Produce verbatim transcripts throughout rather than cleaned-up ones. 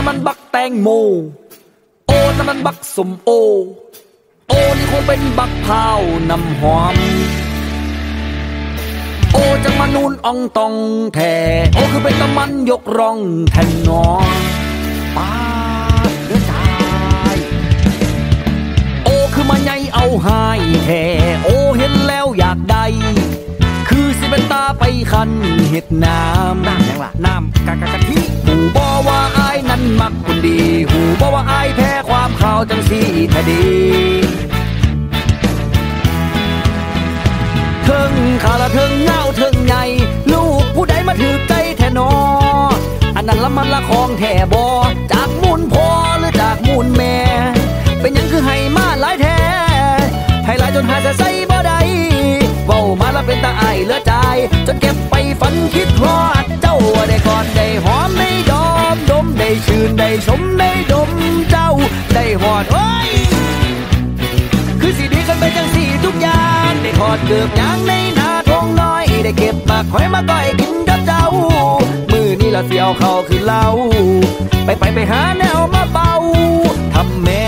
มันบักแตงโมโอ้น้ำมันบักสมโอโอ้นี่คงเป็นบักพร้าวน้ำหอมโอ้จังมานูนอ่องตองแท้โอ้คือเป็นตะมันยกร่องแทนนอป้าเดือดใจโอ้คือมาใหญ่เอาหายแท้โอ้เห็นแล้วอยากได้คือสิเป็นตาไปคันเห็ดน้ำน้ำยังล่ะน้ำกะกะกะทิหูบ่ว่าอายนั้นมักคนดีหูบ่ว่าอายแพ้ความข่าวจังสีแท้ดีเทิงขาละเทิงเงาเทิงใหญ่ลูกผู้ใดมาถือใจแท้นออันนั้นละมันละของแท้บ่จากมูลพ่อหรือจากมูลแม่เป็นยังคือให้มาหลายแท้ให้หลายจนหาจะใส่บ่ได้เว้ามาละเป็นตาอ้ายเหลือใจจนเก็บไปฝันคิดฮอดเจ้าได้กอดได้หอมได้ดอมดมได้ชื่นได้ชมได้ดมเจ้าได้หอดโอ้ยคือสิดีกันไปจังสี่ทุกอย่างได้ทอดเกือบยางในนาทงน้อยได้เก็บมาคอยมาก้อยกินกับเจ้ามือนี่ละเสียวเขาคือเล่าไปไปไปหาแนวมาเบาทำแม่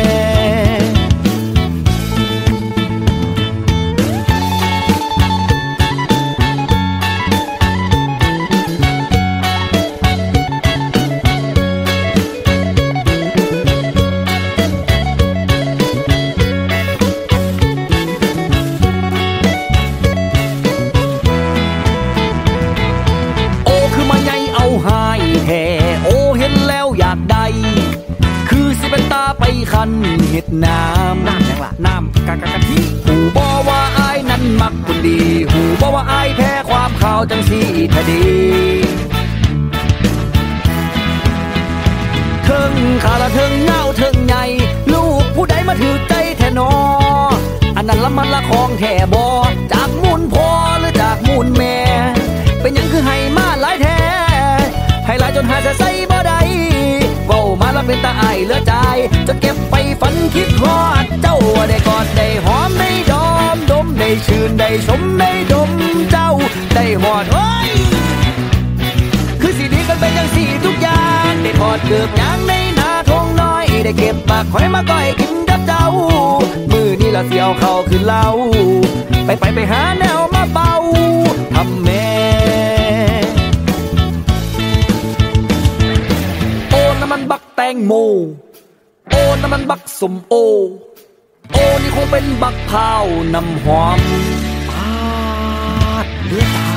โอ้เห็นแล้วอยากได้คือสิเป็นตาไปคันเห็ดน้ำน้ำยังล่ะน้ำกะกะกะทิหูบ่ว่าอายนั้นมักคนดีหูบ่ว่าอายแพ้ความข่าวจังสีแท้ดีเทิงขาละเทิงเงาเทิงใหญ่ลูกผู้ใดมาถือใจแท้นออันนั้นละมันละของแท้บ่จากมูลพ่อหรือจากมูลแม่เป็นยังคือให้มาหลายแท้ให้หลายจนหาจะใส่บ่ได้เว้ามาละเป็นตาอ้ายเหลือใจจนเก็บไปฝันคิดฮอดเจ้าได้กอดได้หอมได้ดอมดมได้ชื่นได้ชมได้ดมเจ้าได้หอดโอ้ยคือสิดีกันไปจังสี่ทุกอย่างได้ทอดเกือบยางในนาทงน้อยได้เก็บปากคอยมาก้อยกินกับเจ้ามือนี่ละเสียวเขาคือเล่าไปไปไปหาแนวมาเบาทำแม่น้ำมันบักแตงโมโอ้น้ำมันบักสมโอโอ้นี่คงเป็นบักพร้าวน้ำหอมปาดเลือดตา